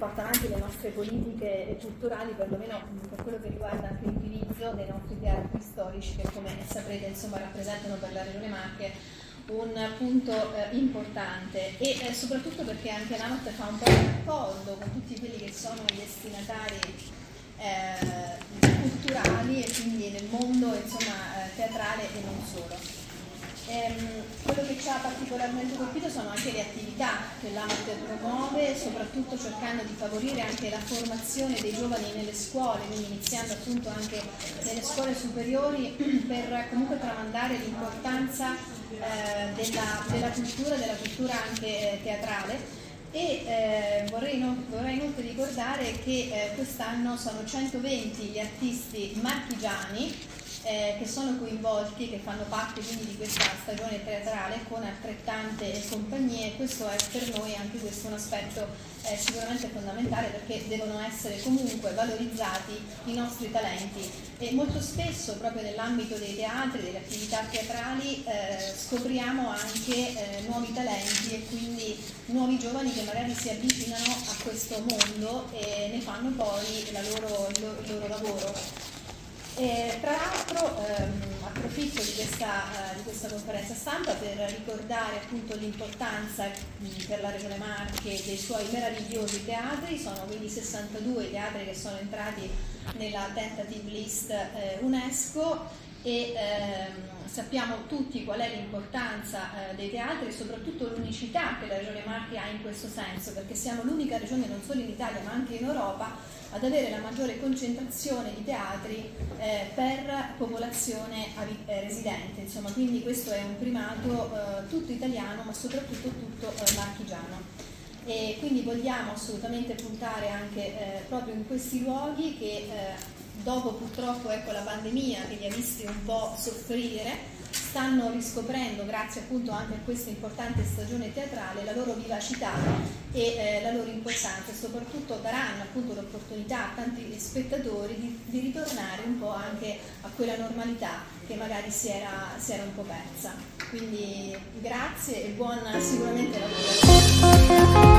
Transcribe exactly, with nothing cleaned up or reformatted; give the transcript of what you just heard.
porta avanti le nostre politiche culturali, perlomeno per quello che riguarda anche l'utilizzo dei nostri teatri storici, che come saprete insomma rappresentano per la Regione Marche un punto eh, importante, e eh, soprattutto perché anche l'AMAT fa un po' di raccordo con tutti quelli che sono i destinatari eh, culturali e quindi nel mondo insomma, eh, teatrale e non solo. Ehm, quello che ci ha particolarmente colpito sono anche le attività che l'AMAT promuove, soprattutto cercando di favorire anche la formazione dei giovani nelle scuole, quindi iniziando appunto anche nelle scuole superiori per comunque tramandare l'importanza eh, della, della cultura, della cultura anche teatrale. E eh, vorrei, non, vorrei inoltre ricordare che eh, quest'anno sono centoventi gli artisti marchigiani Eh, che sono coinvolti, che fanno parte quindi di questa stagione teatrale con altrettante compagnie. Questo è per noi anche questo un aspetto eh, sicuramente fondamentale, perché devono essere comunque valorizzati i nostri talenti, e molto spesso proprio nell'ambito dei teatri, delle attività teatrali eh, scopriamo anche eh, nuovi talenti e quindi nuovi giovani che magari si avvicinano a questo mondo e ne fanno poi la loro, il, loro, il loro lavoro. E, tra l'altro ehm, approfitto di questa, eh, di questa conferenza stampa per ricordare appunto l'importanza per la Regione Marche dei suoi meravigliosi teatri. Sono quindi sessantadue i teatri che sono entrati nella tentative list eh, UNESCO, e ehm, sappiamo tutti qual è l'importanza eh, dei teatri e soprattutto l'unicità che la Regione Marche ha in questo senso, perché siamo l'unica regione non solo in Italia ma anche in Europa ad avere la maggiore concentrazione di teatri eh, per popolazione eh, residente, insomma, quindi questo è un primato eh, tutto italiano ma soprattutto tutto eh, marchigiano. E quindi vogliamo assolutamente puntare anche eh, proprio in questi luoghi che eh, dopo purtroppo ecco, la pandemia che li ha visti un po' soffrire, stanno riscoprendo, grazie appunto anche a questa importante stagione teatrale, la loro vivacità e eh, la loro importanza, e soprattutto daranno appunto l'opportunità a tanti spettatori di, di ritornare un po' anche a quella normalità che magari si era, si era un po' persa. Quindi grazie e buon sicuramente lavoro.